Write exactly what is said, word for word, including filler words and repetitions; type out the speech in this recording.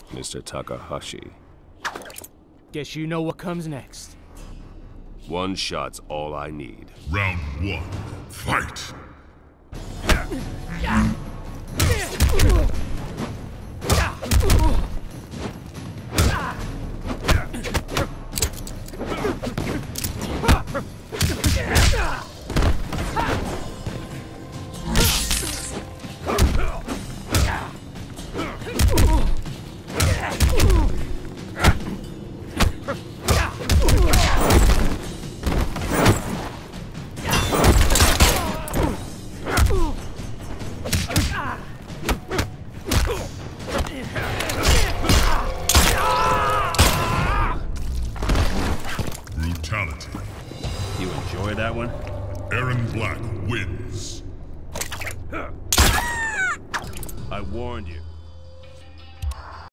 Mister Takahashi. Guess you know what comes next. One shot's all I need. Round one, fight! Brutality. You enjoy that one? Erron Black wins. I warned you.